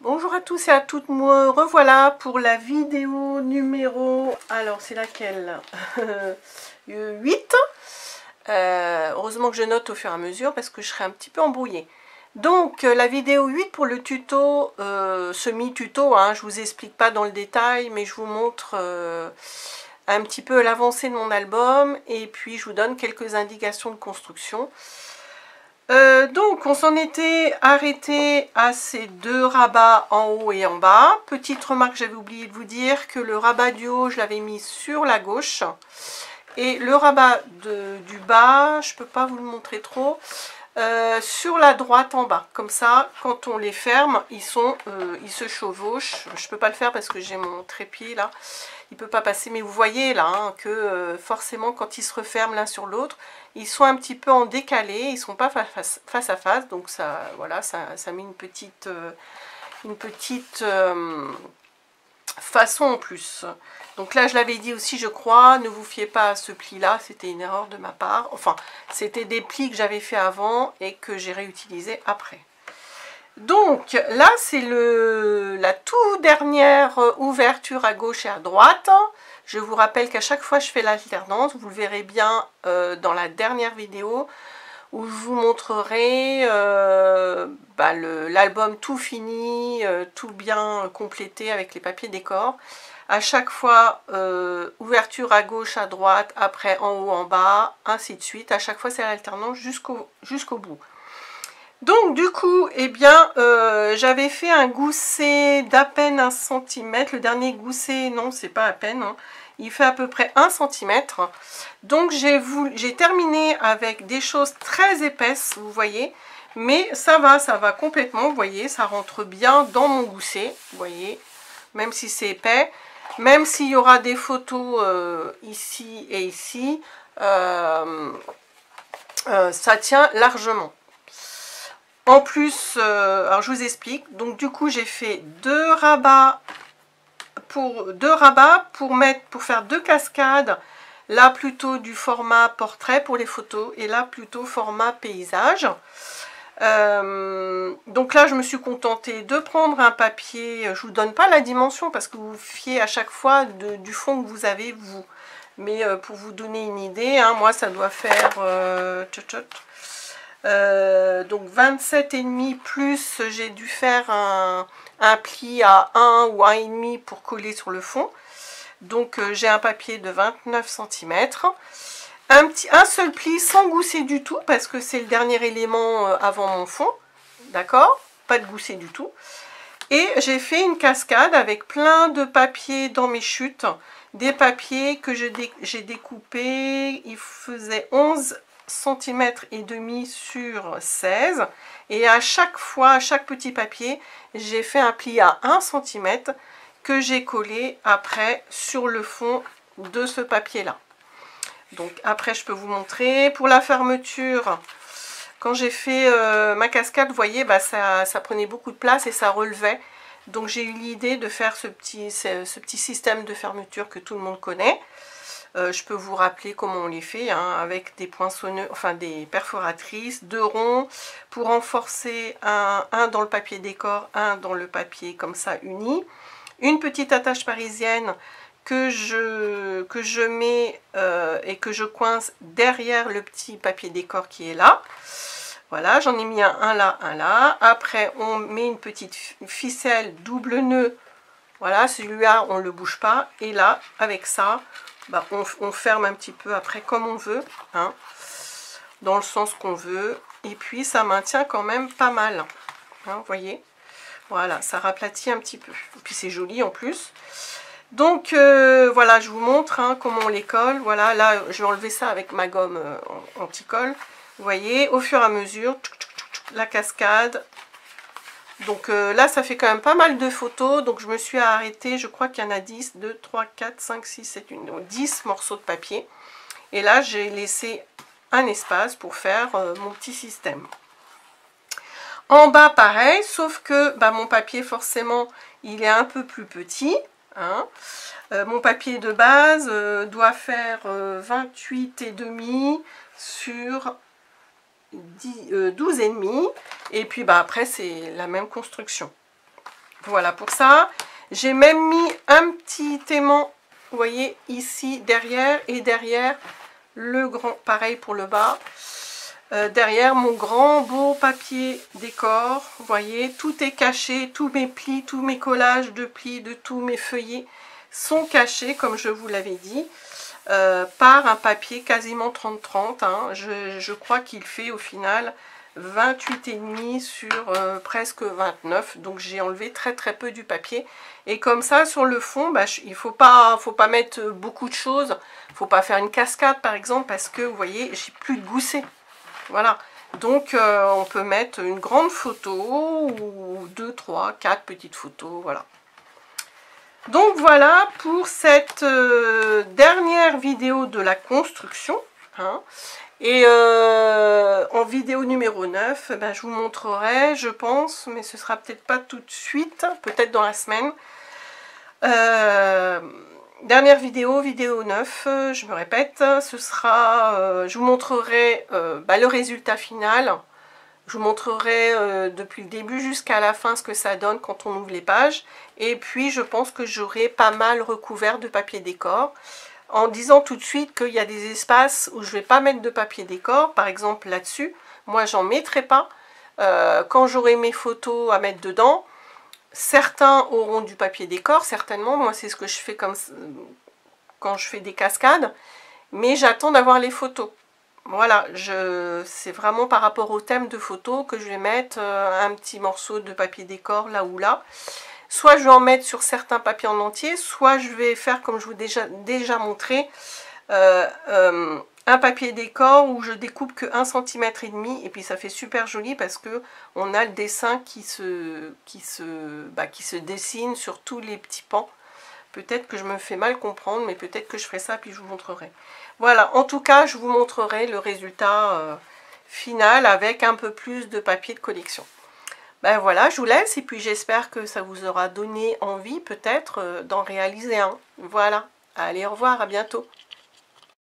Bonjour à tous et à toutes, me revoilà pour la vidéo numéro, alors c'est laquelle 8. Heureusement que je note au fur et à mesure parce que je serai un petit peu embrouillée. Donc la vidéo 8 pour le tuto, semi-tuto, je vous explique pas dans le détail, mais je vous montre un petit peu l'avancée de mon album et puis je vous donne quelques indications de construction. Donc on s'en était arrêté à ces deux rabats en haut et en bas. Petite remarque, j'avais oublié de vous dire que le rabat du haut je l'avais mis sur la gauche et le rabat du bas, je peux pas vous le montrer trop, sur la droite en bas. Comme ça, quand on les ferme, ils se chevauchent. Je peux pas le faire parce que j'ai mon trépied là, il peut pas passer, mais vous voyez là que forcément quand ils se referment l'un sur l'autre, ils sont un petit peu en décalé, ils sont pas face à face, donc ça, voilà, ça met une petite façon en plus. Donc là, je l'avais dit aussi, je crois, ne vous fiez pas à ce pli-là, c'était une erreur de ma part. Enfin, c'était des plis que j'avais fait avant et que j'ai réutilisé après. Donc là, c'est la toute dernière ouverture à gauche et à droite. Je vous rappelle qu'à chaque fois, je fais l'alternance. Vous le verrez bien dans la dernière vidéo où je vous montrerai l'album tout fini, tout bien complété avec les papiers décor. À chaque fois, ouverture à gauche, à droite, après en haut, en bas, ainsi de suite. À chaque fois, c'est l'alternance jusqu'au bout. Donc du coup, eh bien, j'avais fait un gousset d'à peine 1 cm. Le dernier gousset, non, c'est pas à peine, il fait à peu près 1 cm. Donc j'ai terminé avec des choses très épaisses, vous voyez. Mais ça va complètement, vous voyez, ça rentre bien dans mon gousset, vous voyez. Même si c'est épais, même s'il y aura des photos ici et ici, ça tient largement. En plus, alors je vous explique, donc du coup j'ai fait deux rabats pour faire deux cascades, là plutôt du format portrait pour les photos et là plutôt format paysage. Donc là je me suis contentée de prendre un papier, je vous donne pas la dimension parce que vous fiez à chaque fois du fond que vous avez vous, mais pour vous donner une idée, moi ça doit faire donc 27,5 plus j'ai dû faire un pli à 1 ou 1,5 pour coller sur le fond. Donc j'ai un papier de 29 cm. Un seul pli sans gousset du tout parce que c'est le dernier élément avant mon fond. D'accord? Pas de gousset du tout. Et j'ai fait une cascade avec plein de papiers dans mes chutes. Des papiers que j'ai découpés. Il faisait 11 cm et demi sur 16 et à chaque fois, à chaque petit papier, j'ai fait un pli à 1 cm que j'ai collé après sur le fond de ce papier là. Donc après je peux vous montrer pour la fermeture. Quand j'ai fait ma cascade, vous voyez, ça prenait beaucoup de place et ça relevait. Donc j'ai eu l'idée de faire ce petit système de fermeture que tout le monde connaît. Je peux vous rappeler comment on les fait, avec des poinçonneuses, enfin des perforatrices, 2 ronds pour renforcer un dans le papier décor, un dans le papier comme ça uni. Une petite attache parisienne que je mets et que je coince derrière le petit papier décor qui est là. Voilà, j'en ai mis un là, un là. Après, on met une petite ficelle double nœud. Voilà, celui-là, on ne le bouge pas. Et là, avec ça, on ferme un petit peu après comme on veut, dans le sens qu'on veut. Et puis, ça maintient quand même pas mal. Vous voyez, voilà, ça raplatit un petit peu. Et puis, c'est joli en plus. Donc, voilà, je vous montre comment on les colle. Voilà, là, je vais enlever ça avec ma gomme anti-colle. Vous voyez, au fur et à mesure, la cascade. Donc là, ça fait quand même pas mal de photos. Donc je me suis arrêtée, je crois qu'il y en a 10, 2, 3, 4, 5, 6, 7, 8, 10 morceaux de papier. Et là, j'ai laissé un espace pour faire mon petit système. En bas, pareil, sauf que mon papier, forcément, il est un peu plus petit. Mon papier de base doit faire 28,5 sur 12,5 et puis après c'est la même construction. Voilà pour ça. J'ai même mis un petit aimant, vous voyez, ici derrière, et derrière le grand, pareil pour le bas. Derrière mon grand beau papier décor, vous voyez, tout est caché, tous mes plis, tous mes collages de plis, de tous mes feuillets sont cachés, comme je vous l'avais dit, par un papier quasiment 30-30. Hein. Je crois qu'il fait au final 28,5 sur presque 29, donc j'ai enlevé très peu du papier. Et comme ça, sur le fond, bah, il faut pas mettre beaucoup de choses, faut pas faire une cascade par exemple, parce que vous voyez, j'ai plus de gousset. Voilà, donc on peut mettre une grande photo ou 2, 3, 4 petites photos, voilà. Donc voilà pour cette dernière vidéo de la construction. Hein. Et en vidéo numéro 9, ben, je vous montrerai, je pense, mais ce sera peut-être pas tout de suite, peut-être dans la semaine. Dernière vidéo, vidéo 9, je me répète, ce sera, je vous montrerai le résultat final. Je vous montrerai depuis le début jusqu'à la fin ce que ça donne quand on ouvre les pages. Et puis je pense que j'aurai pas mal recouvert de papier décor. En disant tout de suite qu'il y a des espaces où je ne vais pas mettre de papier décor. Par exemple là-dessus, moi j'en mettrai pas. Quand j'aurai mes photos à mettre dedans, certains auront du papier décor, certainement. Moi c'est ce que je fais comme quand je fais des cascades. Mais j'attends d'avoir les photos. Voilà, c'est vraiment par rapport au thème de photo que je vais mettre un petit morceau de papier décor là ou là. Soit je vais en mettre sur certains papiers en entier, soit je vais faire comme je vous ai déjà montré, un papier décor où je découpe que 1,5 cm et puis ça fait super joli parce que on a le dessin qui se dessine sur tous les petits pans. Peut-être que je me fais mal comprendre, mais peut-être que je ferai ça puis je vous montrerai. Voilà, en tout cas, je vous montrerai le résultat final avec un peu plus de papier de collection. Ben voilà, je vous laisse et puis j'espère que ça vous aura donné envie peut-être d'en réaliser un. Voilà, allez, au revoir, à bientôt.